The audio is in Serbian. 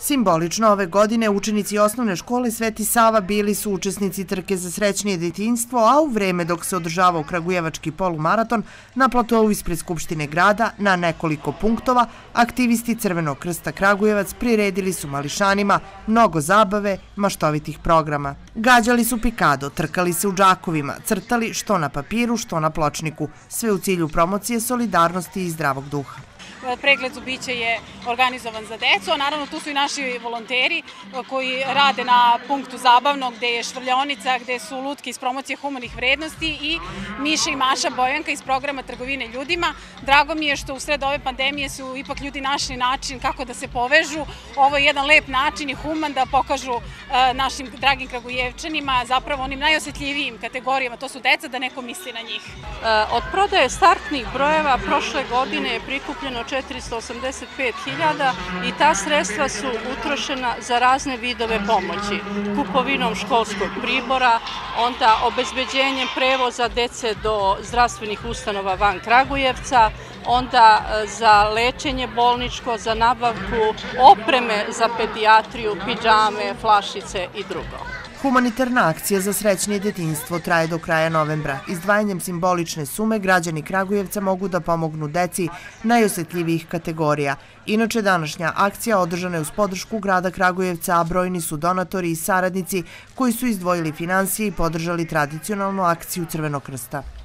Simbolično ove godine učenici osnovne škole Sveti Sava bili su učesnici trke za srećnije detinjstvo, a u vreme dok se održavao kragujevački polumaraton na platovu ispred Skupštine grada na nekoliko punktova, aktivisti Crvenog krsta Kragujevac priredili su mališanima mnogo zabave, maštovitih programa. Gađali su pikado, trkali se u džakovima, crtali što na papiru, što na pločniku, sve u cilju promocije solidarnosti i zdravog duha. Pregled zubića je organizovan za decu, a naravno tu su i naši volonteri koji rade na punktu zabavnog gde je švrljonica, gde su lutke iz promocije humanih vrednosti i Miša i Maša Bojanka iz programa trgovine ljudima. Drago mi je što u sred ove pandemije su ipak ljudi našli način kako da se povežu. Ovo je jedan lep način i human da pokažu našim dragim Kragujevčanima, zapravo onim najosetljivijim kategorijama, to su deca, da neko misli na njih. Od prodaje startnih brojeva prošle godine je prikupljeno 485.000 i ta sredstva su utrošena za razne vidove pomoći. Kupovinom školskog pribora, onda obezbeđenjem prevoza dece do zdravstvenih ustanova van Kragujevca, onda za lečenje bolničko, za nabavku opreme za pedijatriju, pidžame, flašice i drugo. Humanitarna akcija za srećnije detinjstvo traje do kraja novembra. Izdvajanjem simbolične sume građani Kragujevca mogu da pomognu deci najosetljivijih kategorija. Inače, današnja akcija održana je uz podršku grada Kragujevca, a brojni su donatori i saradnici koji su izdvojili finansije i podržali tradicionalnu akciju Crvenog krsta.